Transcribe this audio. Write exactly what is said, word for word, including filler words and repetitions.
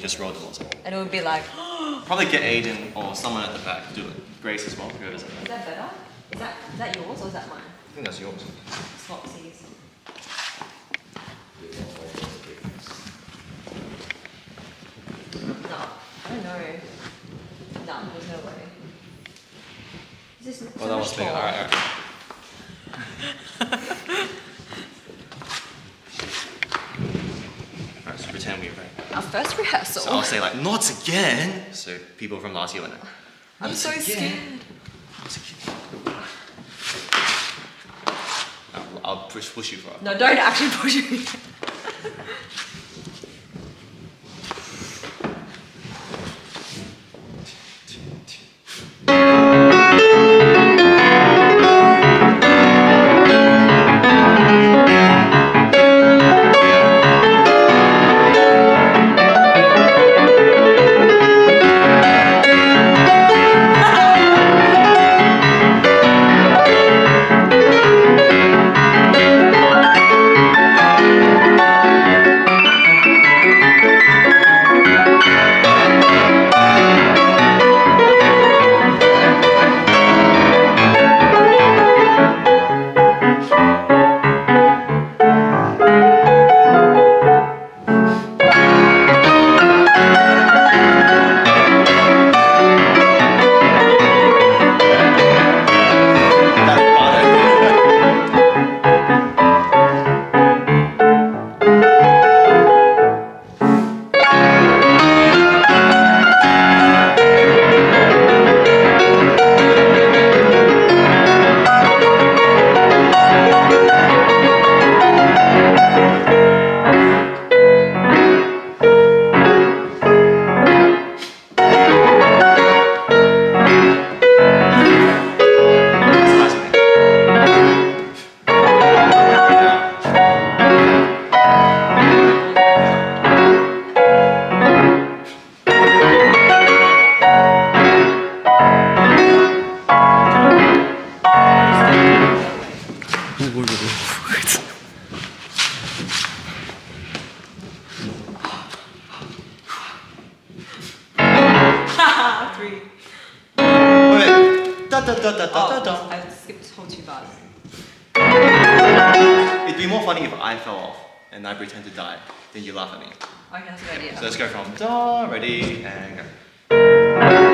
just roll the balls. And it would be like... Probably get Aiden or someone at the back to do it. Grace as well. Is that better? Is that, is that yours or is that mine? I think that's yours. Swapsies. No, I don't know. No, there's no way. Is this so well, that was big. Alright, alright. Alright, so pretend we ready. Our first rehearsal. So I'll say like, not again! So people from last year will know. I'm not so again. scared. Not again. I'll, I'll push, push you for it. No, don't actually push me. Three. Wait, da da da da da da. I skipped this whole two bars. It'd be more funny if I fell off and I pretend to die, then you laugh at me. Okay, that's a good idea. So let's go from da, ready, and go.